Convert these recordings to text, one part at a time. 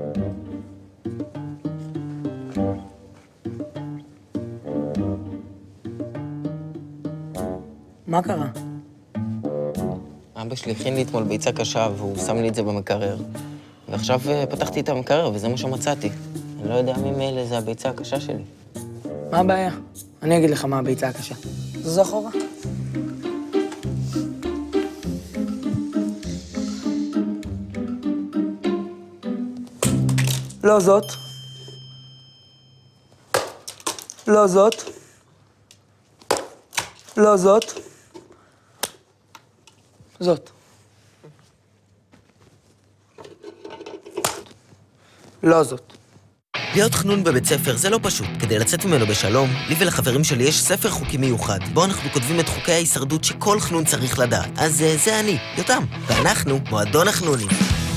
מה קרה? אבא שלי הכין לי אתמול ביצה קשה והוא שם לי את זה במקרר. ועכשיו פתחתי את המקרר וזה מה שמצאתי. אני לא יודע ממילא זה הביצה הקשה שלי. מה הבעיה? אני אגיד לך מה הביצה הקשה. זו אחורה. לא זאת. לא זאת. לא זאת. זאת. לא זאת. להיות חנון בבית ספר זה לא פשוט. כדי לצאת ממנו בשלום, לי ולחברים שלי יש ספר חוקים מיוחד, בו אנחנו כותבים את חוקי ההישרדות שכל חנון צריך לדעת. אז זה אני, יותם. ואנחנו מועדון החנונים.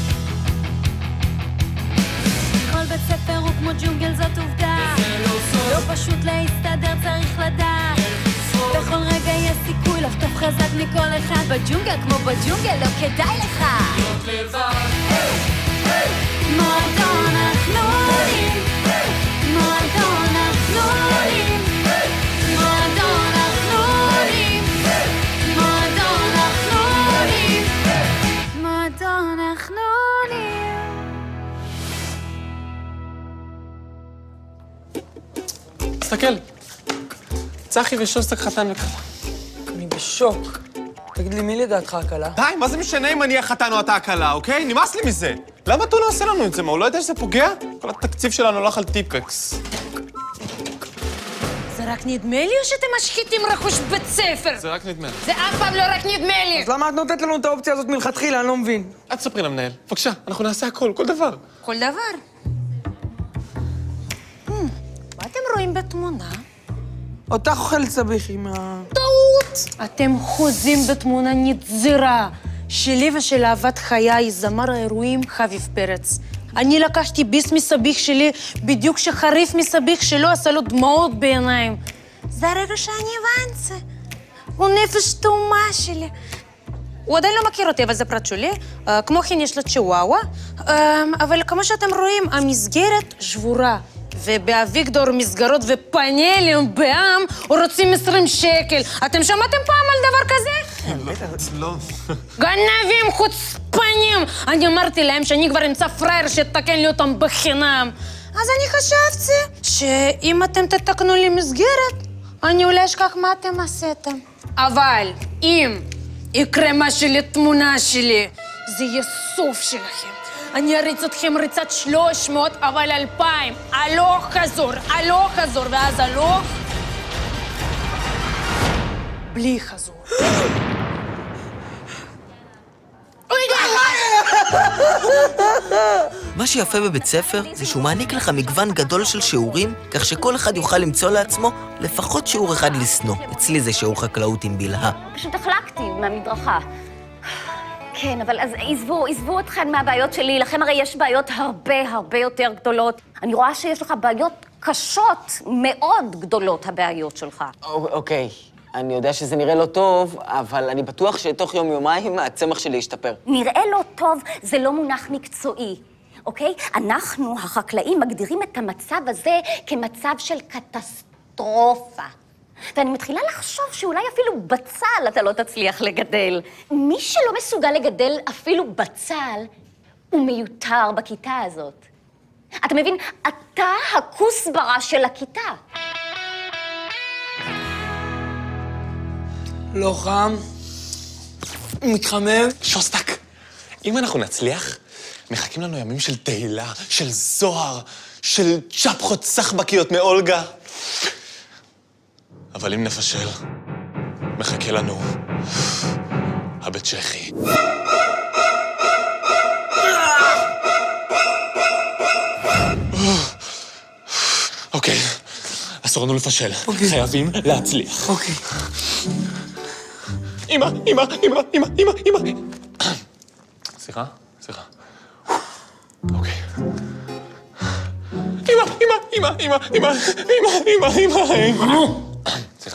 כל בית ספר הוא כמו ג'ונגל, זאת עובדה. לא פשוט להסתדר, צריך לדעת. בכל רגע יש סיכוי לחטוף חזק מכל אחד. בג'ונגל כמו בג'ונגל, לא כדאי לך להיות לבד. מועדון החנונים, מועדון החנונים, מועדון החנונים, מועדון החנונים, מועדון החנונים. תסתכל, צחי ושוסטק חתן וכלה. אני בשוק. תגיד לי, מי לדעתך הקלה? די, מה זה משנה אם אני החתן או אתה הקלה, אוקיי? נמאס לי מזה. למה אתה לא עושה לנו את זה? מה, הוא לא יודע שזה פוגע? כל התקציב שלנו הולך על טיפקס. זה רק נדמה לי או שאתם משחיתים רכוש בית ספר? זה רק נדמה לי. זה אף פעם לא רק נדמה לי. אז למה את נותנת לנו את האופציה הזאת מלכתחילה? אני לא מבין. את תספרי למנהל. בבקשה, אנחנו נעשה הכל, כל דבר. כל דבר. מה אתם רואים בתמונה? אותך אוכלת סביח עם ה... טעות! אתם חוזים בתמונה נצזרה שלי ושל אהבת חיי, זמר האירועים חביב פרץ. אני לקחתי ביס מסביח שלי בדיוק כשחריף מסביח שלו עשה לו דמעות בעיניים. זה הרגע שאני הבנתי. הוא נפש תאומה שלי. הוא עדיין לא מכיר אותי, אבל זה פרט שולי. כמו כן יש לו צ'וואווה. אבל כמו שאתם רואים, המסגרת שבורה. ובאביגדור מסגרות ופאנלים בעם רוצים 20 שקל. אתם שמעתם פעם על דבר כזה? לא. גנבים חוצפנים! אני אמרתי להם שאני כבר אמצא פרייר שתקן לי אותם בחינם. אז אני חשבתי שאם אתם תתקנו לי מסגרת, אני אולי אשכח מה אתם עשיתם. אבל אם יקרה משהו לתמונה שלי, זה יהיה סוף שלכם. אני אריץ אתכם ריצת 300, אבל 2,000. הלוך חזור, הלוך חזור, ואז הלוך... בלי חזור. מה שיפה בבית ספר זה שהוא מעניק לך מגוון גדול של שיעורים, כך שכל אחד יוכל למצוא לעצמו לפחות שיעור אחד לשנוא. אצלי זה שיעור חקלאות עם בלהה. פשוט החלקתי מהמדרכה. כן, אבל אז עזבו אתכן מהבעיות שלי. לכם הרי יש בעיות הרבה יותר גדולות. אני רואה שיש לך בעיות קשות, מאוד גדולות, הבעיות שלך. אוקיי, אני יודע שזה נראה לא טוב, אבל אני בטוח שתוך יום-יומיים הצמח שלי ישתפר. נראה לא טוב, זה לא מונח מקצועי, אוקיי? אנחנו, החקלאים, מגדירים את המצב הזה כמצב של קטסטרופה. ואני מתחילה לחשוב שאולי אפילו בצל אתה לא תצליח לגדל. מי שלא מסוגל לגדל אפילו בצל, הוא מיותר בכיתה הזאת. אתה מבין? אתה הכוסברה של הכיתה. לא חם. מתחמם. שוסטק, אם אנחנו נצליח, מחכים לנו ימים של תהילה, של זוהר, של צ'פחות סחבקיות מאולגה. אבל אם נפשל, מחכה לנו הבית צ'כי. אוקיי, אסור לנו לפשל. חייבים להצליח. אוקיי. אמא. סליחה. אוקיי. אמא. סליחה.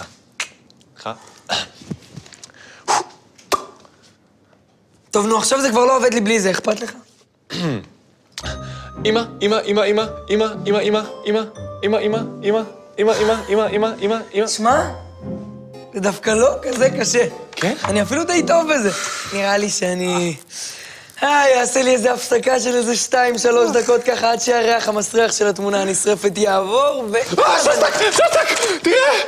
טוב, נו, עכשיו זה כבר לא עובד לי בלי זה, אכפת לך? אמא. שמע, זה דווקא לא כזה קשה. כן? אני אפילו די טוב בזה. נראה לי שאני... יעשה לי איזה הפסקה של איזה 2-3 דקות ככה עד שהריח המסריח של התמונה הנשרפת יעבור ו... שסק! תראה!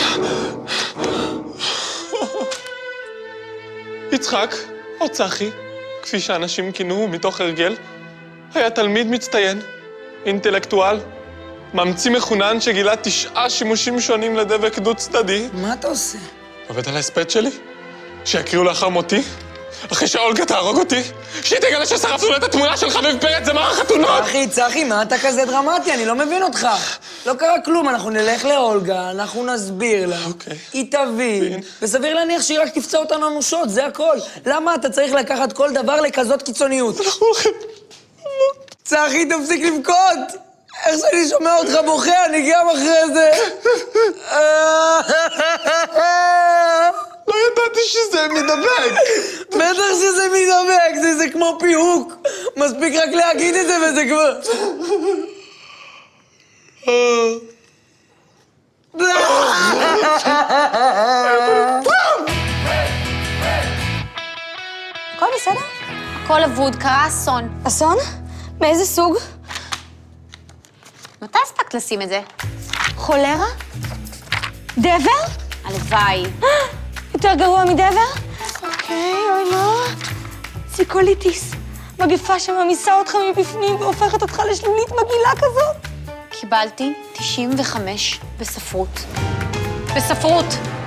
יצחק, או צחי, כפי שאנשים כינוהו מתוך הרגל, היה תלמיד מצטיין, אינטלקטואל, ממציא מחונן שגילה 9 שימושים שונים לדבק דו-צדדי. מה אתה עושה? עובד על ההספד שלי? שיקריאו לאחר מותי? אחרי שאולגה תהרוג אותי? שהיא תגלה ששרפנו לה את התמונה של חביב פרץ, זה מערך חתונות! צחי, מה אתה כזה דרמטי? אני לא מבין אותך. לא קרה כלום, אנחנו נלך לאולגה, אנחנו נסביר לה. אוקיי. היא תבין, וסביר להניח שהיא רק תפצע אותנו אנושות, זה הכל. למה אתה צריך לקחת כל דבר לכזאת קיצוניות? אנחנו הולכים... צחי, תפסיק לבכות! איך שאני שומע אותך בוכה, אני גם אחרי זה. לא ידעתי שזה מדבק. בטח שזה מדבק, זה כמו פיהוק. מספיק רק להגיד את זה וזה כבר... הכל בסדר? הכל אבוד, קרה אסון. אסון? מאיזה סוג? מתי הספקת לשים את זה? חולרה? דבר? הלוואי. יותר גרוע מדבר? אוקיי, אוי לא. סיקוליטיס. מגפה שממיסה אותך מבפנים והופכת אותך לשלולית מגעילה כזאת. קיבלתי 95 בספרות. בספרות.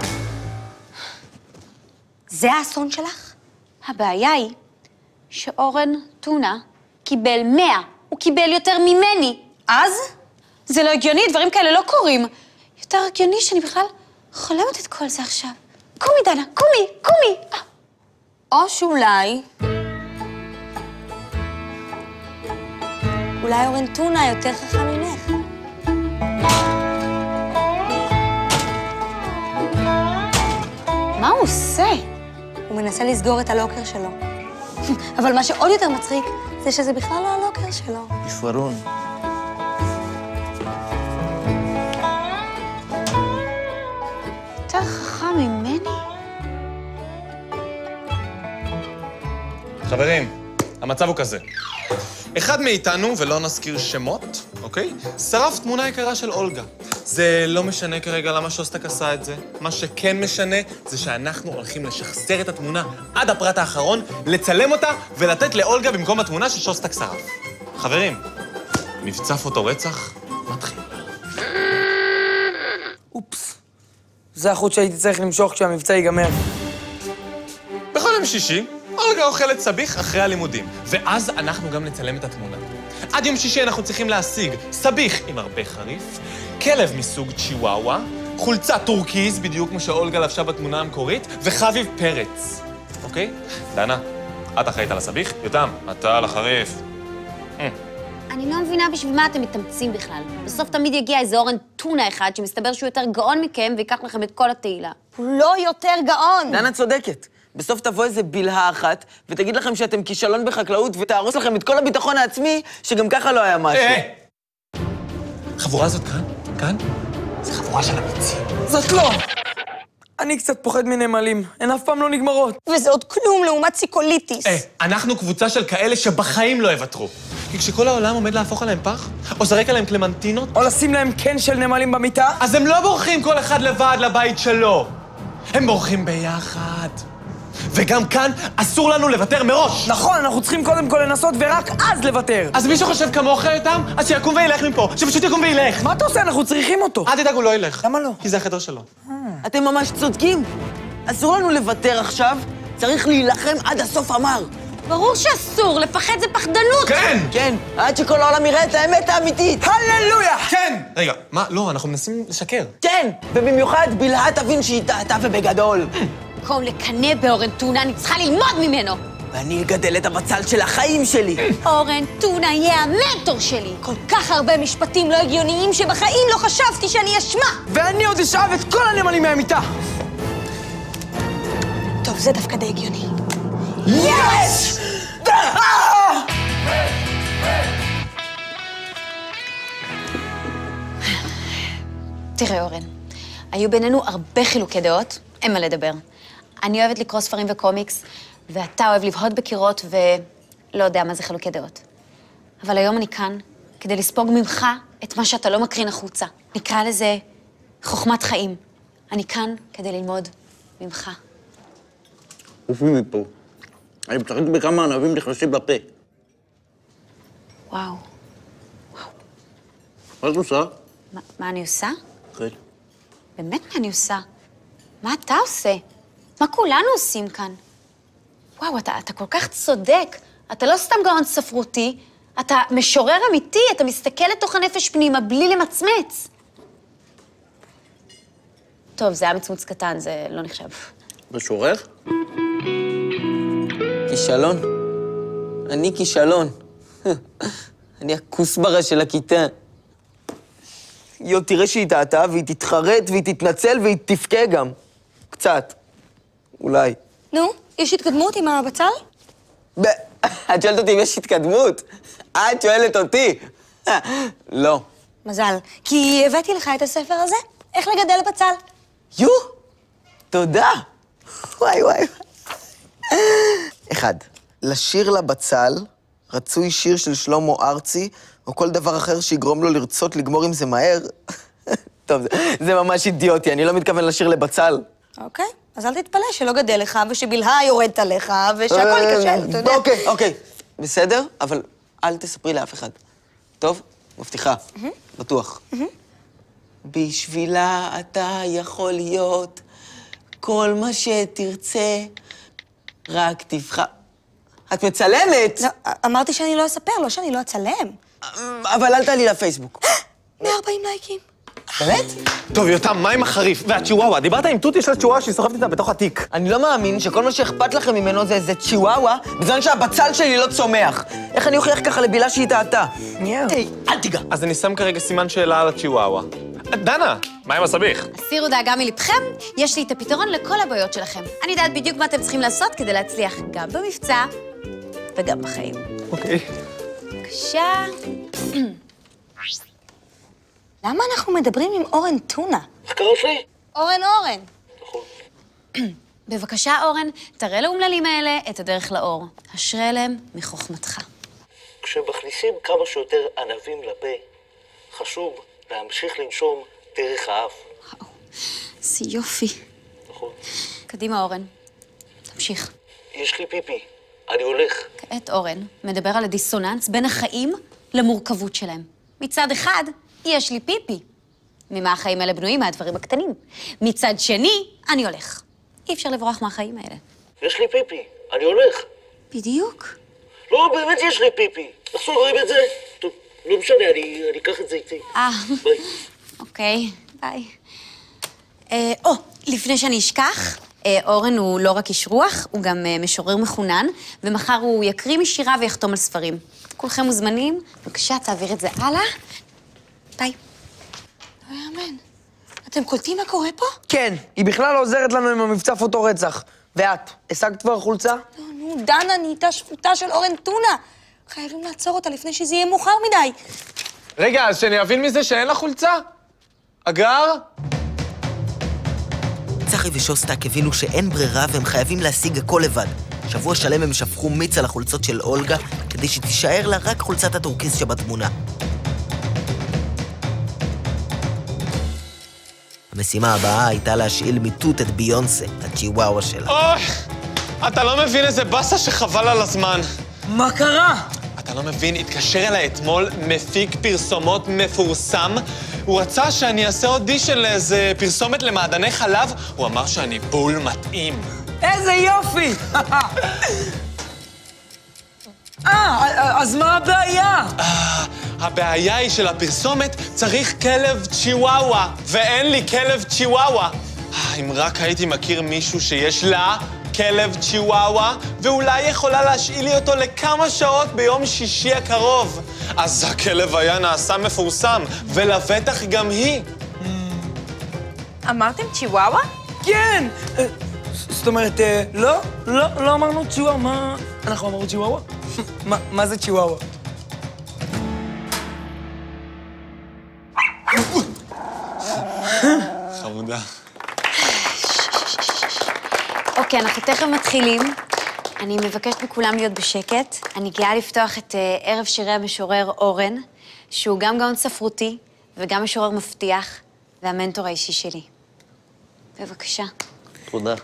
זה האסון שלך? הבעיה היא שאורן טונה קיבל 100. הוא קיבל יותר ממני. אז? זה לא הגיוני, דברים כאלה לא קורים. יותר הגיוני שאני בכלל חולמת את כל זה עכשיו. קומי, דנה, קומי. או שאולי... אולי אורן טונה יותר חכם ממך. מה הוא עושה? הוא מנסה לסגור את הלוקר שלו. אבל מה שעוד יותר מצחיק זה שזה בכלל לא הלוקר שלו. יפרון. יותר חכם ממני? חברים, המצב הוא כזה. אחד מאיתנו, ולא נזכיר שמות, אוקיי? שרף תמונה יקרה של אולגה. זה לא משנה כרגע למה שוסטק עשה את זה. מה שכן משנה זה שאנחנו הולכים לשחזר את התמונה עד הפרט האחרון, לצלם אותה ולתת לאולגה במקום התמונה ששוסטק שרף. חברים, מבצע פוטו-רצח מתחיל. אופס. זה החוט שהייתי צריך למשוך כשהמבצע ייגמר. בכל יום שישי, אולגה אוכלת סביח אחרי הלימודים, ואז אנחנו גם נצלם את התמונה. עד יום שישי אנחנו צריכים להשיג סביח עם הרבה חריף, כלב מסוג צ'יוואווה, חולצה טורקיז, בדיוק כמו שאולגה לבשה בתמונה המקורית, וחביב פרץ. אוקיי? דנה, את אחראית על הסביח, יותם, אתה על החריף. אני לא מבינה בשביל מה אתם מתאמצים בכלל. בסוף תמיד יגיע איזה אורן טונה אחד שמסתבר שהוא יותר גאון מכם ויקח לכם את כל התהילה. הוא לא יותר גאון. דנה צודקת. בסוף תבוא איזה בלהה אחת, ותגיד לכם שאתם כישלון בחקלאות, ותהרוס לכם את כל הביטחון העצמי, שגם ככה לא היה משהו. חבורה הזאת כאן? זה חבורה של אמיצים. זאת לא. אני קצת פוחד מנמלים, הן אף פעם לא נגמרות. וזה עוד כלום לעומת סיקוליטיס. אנחנו קבוצה של כאלה שבחיים לא יוותרו. כי כשכל העולם עומד להפוך עליהם פח, או זרק עליהם קלמנטינות, או לשים להם קן של נמלים במיטה. אז הם לא בורחים כל אחד לבד לבית שלו. הם בורחים ביחד. וגם כאן אסור לנו לוותר מראש. נכון, אנחנו צריכים קודם כל לנסות ורק אז לוותר. אז מי שחושב כמוך איתם, אז שיקום וילך מפה. שפשוט יקום וילך. מה אתה עושה? אנחנו צריכים אותו. אל תדאג, הוא לא ילך. למה לא? כי זה החדר שלו. אתם ממש צודקים. אסור לנו לוותר עכשיו, צריך להילחם עד הסוף המר. ברור שאסור, לפחד זה פחדנות. כן! כן, עד שכל העולם יראה את האמת האמיתית. הללויה! כן! רגע, מה? לא, אנחנו מנסים לשקר. כן, ובמיוחד בלהה תבין שהיא טעתה ובגדול. במקום לקנא באורן טונה, אני צריכה ללמוד ממנו. ואני אגדל את הבצל של החיים שלי. אורן טונה יהיה המנטור שלי. כל כך הרבה משפטים לא הגיוניים שבחיים לא חשבתי שאני אשמע. ואני עוד אשאב את כל הנמלים מהמיטה. טוב, זה דווקא די הגיוני. יש! תראה, אורן, היו בינינו הרבה חילוקי דעות, אין מה לדבר. אני אוהבת לקרוא ספרים וקומיקס, ואתה אוהב לבהות בקירות ולא יודע מה זה חילוקי דעות. אבל היום אני כאן כדי לספוג ממך את מה שאתה לא מקרין החוצה. נקרא לזה חוכמת חיים. אני כאן כדי ללמוד ממך. עופי מפה. אני משחקת בכמה ענבים נכנסים לפה. וואו. מה את עושה? מה אני עושה? כן. באמת מה אני עושה? מה אתה עושה? מה כולנו עושים כאן? וואו, אתה כל כך צודק. אתה לא סתם גאון ספרותי, אתה משורר אמיתי, אתה מסתכל לתוך הנפש פנימה בלי למצמץ. טוב, זה היה מצמוץ קטן, זה לא נחשב. משורר? כישלון. אני כישלון. אני הכוסברה של הכיתה. תראה שהיא טעתה, והיא תתחרט, והיא תתנצל, והיא תבכה גם. קצת. אולי. נו, יש התקדמות עם הבצל? את שואלת אותי אם יש התקדמות? את שואלת אותי? לא. מזל, כי הבאתי לך את הספר הזה, איך לגדל בצל. יו, תודה. וואי וואי. 1. לשיר לבצל, רצוי שיר של שלמה ארצי, או כל דבר אחר שיגרום לו לרצות לגמור עם זה מהר. טוב, זה ממש אידיוטי, אני לא מתכוון לשיר לבצל. אוקיי, אז אל תתפלא שלא גדל לך, ושבלהה יורדת עליך, ושהכל ייכשל, אתה יודע. אוקיי, בסדר, אבל אל תספרי לאף אחד. טוב? מבטיחה, בטוח. בשבילה אתה יכול להיות כל מה שתרצה, רק תבחר. את מצלמת? לא, אמרתי שאני לא אספר, לא שאני לא אצלם. אבל אל תעלי לפייסבוק. 140 לייקים. באמת? טוב, יותם, מה עם החריף? והצ'יוואווה, דיברת עם תות, יש לה צ'יוואווה שהיא סוחבת איתה בתוך התיק. אני לא מאמין שכל מה שאכפת לכם ממנו זה איזה צ'יוואווה, בזמן שהבצל שלי לא צומח. איך אני אוכיח ככה לבילה שהיא טעתה? היי, אל תיגע. אז אני שם כרגע סימן שאלה על הצ'יוואווה. דנה, מה עם הסביך? הסירו דאגה מלבכם, יש לי את הפתרון לכל הבעיות שלכם. אני יודעת בדיוק מה אתם צריכים לעשות כדי להצליח גם במבצע וגם בחיים. אוקיי. בבקשה. למה אנחנו מדברים עם אורן טונה? איך קראת לי? אורן. בבקשה, אורן, תראה לאומללים האלה את הדרך לאור. אשרה להם מחוכמתך. כשמכניסים כמה שיותר ענבים לפה, חשוב להמשיך לנשום דרך האף. איזה יופי. נכון. קדימה, אורן. תמשיך. יש לי פיפי, אני הולך. כעת, אורן, מדבר על הדיסוננס בין החיים למורכבות שלהם. מצד אחד, יש לי פיפי. ממה החיים האלה בנויים? מהדברים הקטנים. מצד שני, אני הולך. אי אפשר לברוח מהחיים האלה. יש לי פיפי, אני הולך. בדיוק. לא, באמת יש לי פיפי. עכשיו רואים את זה? טוב, לא משנה, אני אקח את זה איתי. ביי. אוקיי, ביי. לפני שאני אשכח, אורן הוא לא רק איש רוח, הוא גם משורר מחונן, ומחר הוא יקריא משירה ויחתום על ספרים. כולכם מוזמנים, בבקשה, תעביר את זה הלאה. ביי. לא יאמן. אתם קולטים מה קורה פה? כן, היא בכלל לא עוזרת לנו עם המבצע פוטו רצח. ואת, השגת כבר חולצה? נו, דנה נהייתה שפוטה של אורן טונה. חייבים לעצור אותה לפני שזה יהיה מאוחר מדי. רגע, אז שאני אבין מזה שאין לה חולצה? אגר? צחי ושוסטק הבינו שאין ברירה והם חייבים להשיג הכל לבד. שבוע שלם הם שפכו מיץ על החולצות של אולגה, כדי שתישאר לה רק חולצת הטורקיז שבתמונה. המשימה הבאה הייתה להשאיל מתות את ביונסה, הצ'יוואווה שלה. אוי! אתה לא מבין איזה באסה שחבל על הזמן. מה קרה? אתה לא מבין, התקשר אליי אתמול מפיק פרסומות מפורסם. הוא רצה שאני אעשה אודישן לאיזה פרסומת למעדני חלב, הוא אמר שאני בול מתאים. איזה יופי! אז מה הבעיה? הבעיה היא של הפרסומת צריך כלב צ'יוואווה, ואין לי כלב צ'יוואווה. אם רק הייתי מכיר מישהו שיש לה כלב צ'יוואווה, ואולי יכולה להשאיל לי אותו לכמה שעות ביום שישי הקרוב. אז הכלב היה נעשה מפורסם, ולבטח גם היא. אמרתם צ'יוואווה? כן! זאת אומרת, לא אמרנו צ'יוואווה, מה... אנחנו אמרנו צ'יוואווה? מה זה צ'יוואווה? חמודה. אוקיי, אנחנו תכף מתחילים. אני מבקשת מכולם להיות בשקט. אני גאה לפתוח את ערב שירי המשורר אורן, שהוא גם גאון ספרותי וגם משורר מבטיח, והמנטור האישי שלי. בבקשה. תודה.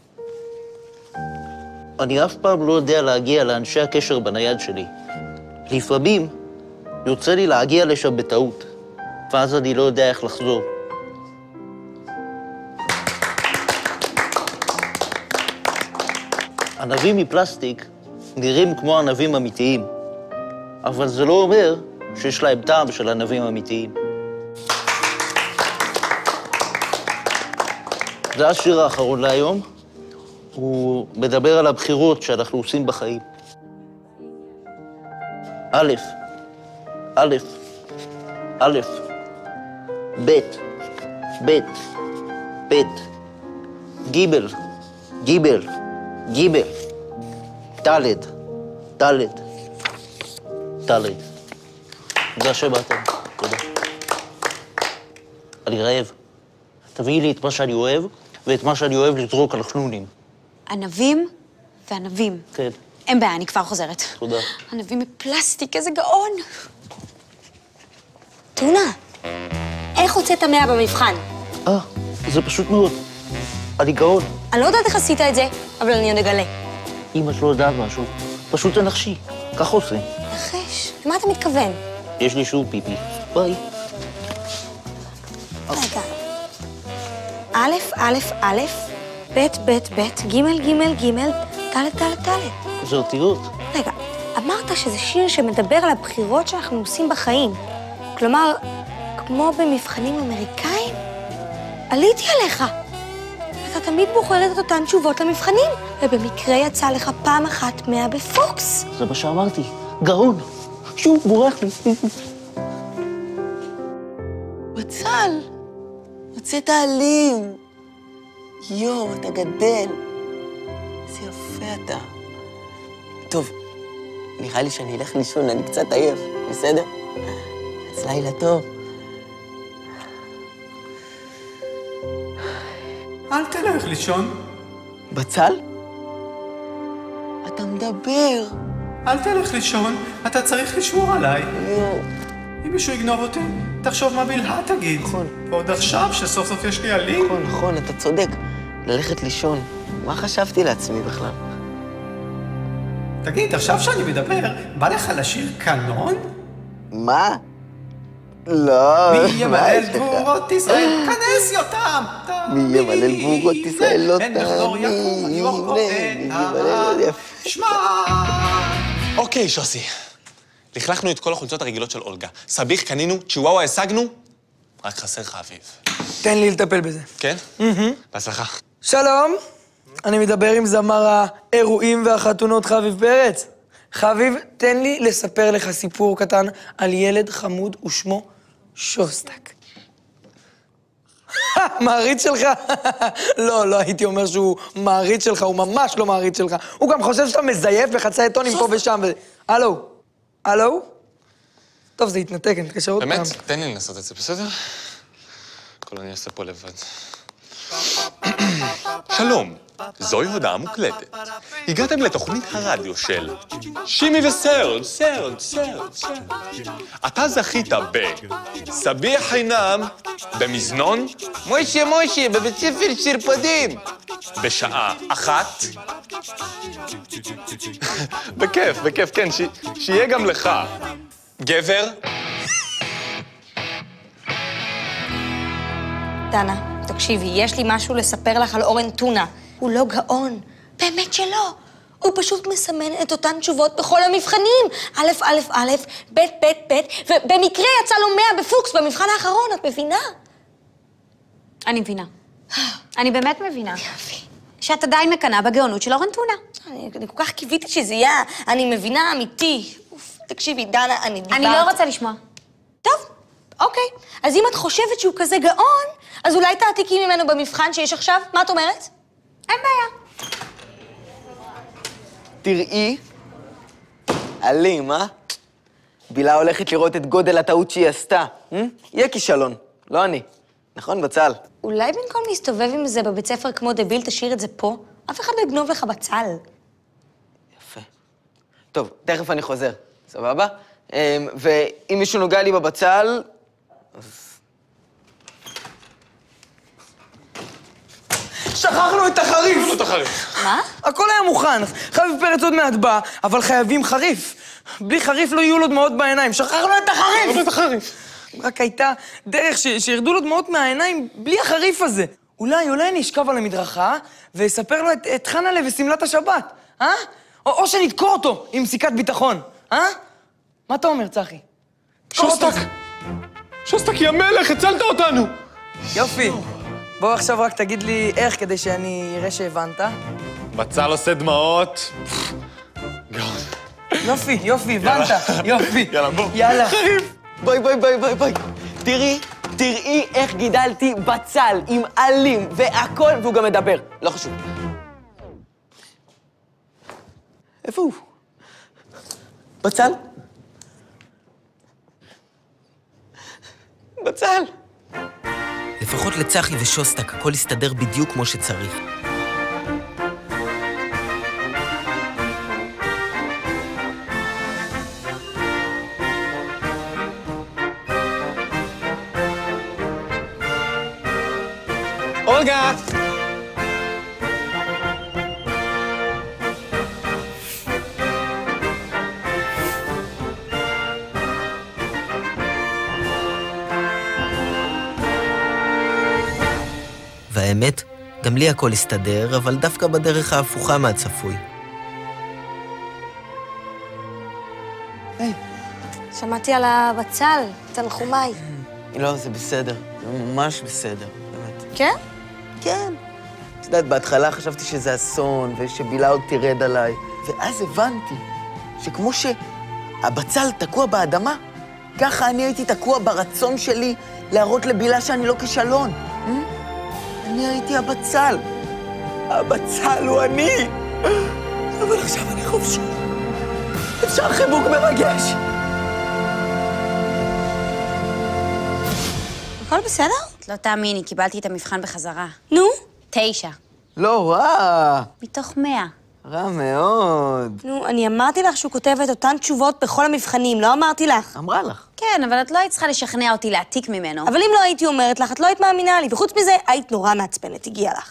אני אף פעם לא יודע להגיע לאנשי הקשר בנייד שלי. לפעמים יוצא לי להגיע לשם בטעות, ואז אני לא יודע איך לחזור. ענבים מפלסטיק נראים כמו ענבים אמיתיים, אבל זה לא אומר שיש להם טעם של ענבים אמיתיים. זה השיר האחרון להיום. הוא מדבר על הבחירות שאנחנו עושים בחיים. א', א', א', ב', ב', ב', ג', ג', ג', ד', ד', ד'. תודה שבאתם. תודה. אני רעב. תביאי לי את מה שאני אוהב, ואת מה שאני אוהב לזרוק על חנונים. ענבים וענבים. כן. אין בעיה, אני כבר חוזרת. תודה. ענבים מפלסטיק, איזה גאון. טונה, איך הוצאת 100 במבחן? זה פשוט מאוד. אני גאון. אני לא יודעת איך עשית את זה, אבל אני עוד אגלה. אם את לא יודעת משהו, פשוט תנחשי. כך עושים. נחש, למה אתה מתכוון? יש לי שוב פיפי. ביי. רגע. א', א', א', ב', ב', ב', ג', ג', ג', ד', ד', ד'. זה אותיות. רגע, אמרת שזה שיר שמדבר על הבחירות שאנחנו עושים בחיים. כלומר, כמו במבחנים אמריקאים? עליתי עליך. אתה תמיד בוחר את אותן תשובות למבחנים, ובמקרה יצא לך פעם אחת 100 בפוקס. זה מה שאמרתי. גאון. שוב, בורח לי. בצל, הוצאת עלים. יואו, אתה גדל. איזה יפה אתה. טוב, נראה לי שאני אלך לישון, אני קצת עייף, בסדר? אז לילה טוב. אל תלך לישון. בצל? אתה מדבר. אל תלך לישון, אתה צריך לשמור עליי. יואו. אם מישהו יגנוב אותי, תחשוב מה בלהה תגיד. נכון. ועוד עכשיו שסוף סוף יש לי עלים. נכון, נכון, אתה צודק. ללכת לישון. מה חשבתי לעצמי בכלל? תגיד, עכשיו שאני מדבר, בא לך לשיר קנון? מה? לא. מי ימלל גבורות ישראל? כנס יותם! מי ימלל גבורות ישראל? לא תאמין. שמע! אוקיי, שוסי. לכלכנו את כל החולצות הרגילות של אולגה. סביח קנינו, צ'יוואווה השגנו, רק חסר לך אביב. תן לי לטפל בזה. כן? בהצלחה. שלום, אני מדבר עם זמר האירועים והחתונות חביב פרץ. חביב, תן לי לספר לך סיפור קטן על ילד חמוד ושמו שוסטק. מעריץ שלך? לא הייתי אומר שהוא מעריץ שלך, הוא ממש לא מעריץ שלך. הוא גם חושב שאתה מזייף בחצאי טונים פה ושם. הלו? הלו? טוב, זה יתנתק, אני אתקשר עוד פעם. באמת? תן לי לנסות את זה, בסדר? הכל אני אעשה פה לבד. שלום, זוהי הודעה מוקלטת. הגעתם לתוכנית הרדיו של שימי וסרד. אתה זכית בסביח חינם במזנון מוישה, בבית ספר שרפדים. בשעה 1. בכיף, כן, שיהיה גם לך. גבר. דנה, תקשיבי, יש לי משהו לספר לך על אורן טונה. הוא לא גאון, באמת שלא. הוא פשוט מסמן את אותן תשובות בכל המבחנים. א', א', א', ב', ב', ב', ובמקרה יצא לו 100 בפוקס במבחן האחרון, את מבינה? אני מבינה. אני באמת מבינה. שאת עדיין מקנאה בגאונות של אורן טונה. אני כל כך קיוויתי שזה יהיה, אני מבינה אמיתי. תקשיבי, דנה, אני דיברת... אני לא רוצה לשמוע. טוב, אוקיי. אז אם את חושבת שהוא כזה גאון, אז אולי תעתיקי ממנו במבחן שיש עכשיו? מה את אומרת? אין בעיה. תראי, אלים, בילה הולכת לראות את גודל הטעות שהיא עשתה. יהיה כישלון, לא אני. נכון, בצל? אולי במקום להסתובב עם זה בבית ספר כמו דביל, תשאיר את זה פה? אף אחד לא יגנוב לך בצל. יפה. טוב, תכף אני חוזר, סבבה? ואם מישהו נוגע לי בבצל, אז... שכחנו את החריף! מה? הכל היה מוכן. חביב פרץ עוד מעט בא, אבל חייבים חריף. בלי חריף לא יהיו לו דמעות בעיניים. שכחנו את החריף! רק הייתה דרך שירדו לו דמעות מהעיניים בלי החריף הזה. אולי אני אשכב על המדרכה ואספר לו את חנלה וסמלת השבת, אה? או שנדקור אותו עם סיכת ביטחון, אה? מה אתה אומר, צחי? שוסטק, יא מלך, הצלת אותנו! יופי. בוא עכשיו רק תגיד לי איך כדי שאני אראה שהבנת. בצל עושה דמעות. יופי, הבנת. יופי. יאללה, בוא. יאללה. בואי. תראי איך גידלתי בצל עם עלים והכל, והוא גם מדבר. לא חשוב. איפה הוא? בצל? בצל! לפחות לצחי ושוסטק הכל יסתדר בדיוק כמו שצריך. אולגה! והאמת, גם לי הכל הסתדר, אבל דווקא בדרך ההפוכה מהצפוי. שמעתי על הבצל, תנחומיי. לא, זה בסדר. זה ממש בסדר, באמת. כן? כן. את יודעת, בהתחלה חשבתי שזה אסון, ושבילה עוד תרד עליי. ואז הבנתי שכמו שהבצל תקוע באדמה, ככה אני הייתי תקוע ברצון שלי להראות לבילה שאני לא כישלון. אני הייתי הבצל. הבצל הוא אני. אבל עכשיו אני חופשי. אפשר חיבוק מרגש. הכל בסדר? את לא תאמיני, קיבלתי את המבחן בחזרה. נו? 9. לא רע. מתוך 100. רע מאוד. נו, אני אמרתי לך שהוא כותב את אותן תשובות בכל המבחנים, לא אמרתי לך. אמרה לך. כן, אבל את לא היית צריכה לשכנע אותי להעתיק ממנו. אבל אם לא הייתי אומרת לך, את לא היית מאמינה לי, וחוץ מזה, היית נורא מעצבנת, הגיע לך.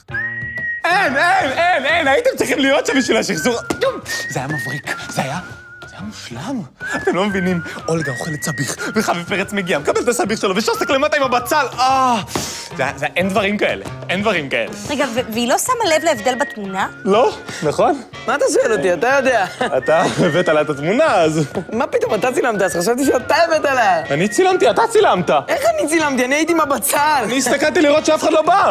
אין, הייתם צריכים להיות שם בשביל השחזור. זה היה מבריק, זה היה מושלם. אתם לא מבינים, אולגה אוכלת סביח, וחביב פרץ מגיע, מקבל את הסביח שלו, ושוסטק למטה עם הבצל. אין דברים כאלה, רגע, והיא לא שמה לב להבדל בתמונה? לא, נכון? מה אתה שואל אותי? אתה יודע. אתה הבאת לה את התמונה, אז... מה פתאום, אתה צילמת, אז חשבתי שאתה הבאת לה. אני צילמתי, אתה צילמת. איך אני צילמתי? אני הייתי עם הבצל. אני הסתכלתי לראות שאף אחד לא בא.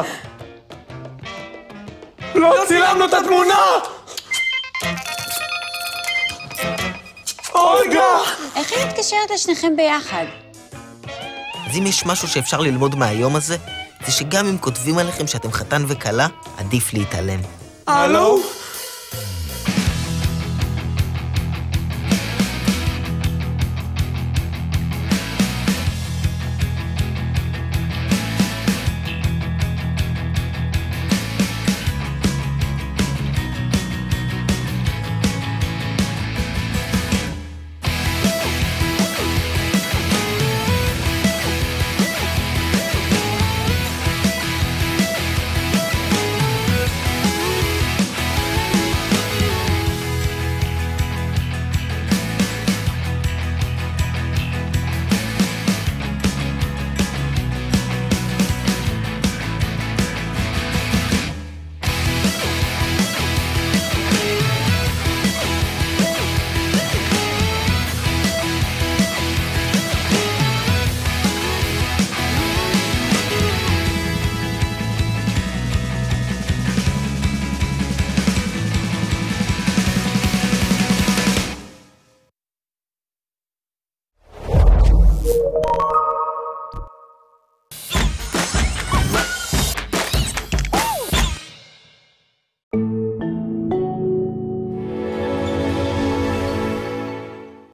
לא צילמנו את התמונה! אולגה! איך היא מתקשרת לשניכם ביחד? אז אם יש משהו שאפשר ללמוד מהיום הזה, זה שגם אם כותבים עליכם שאתם חתן וכלה, עדיף להתעלם. הלו?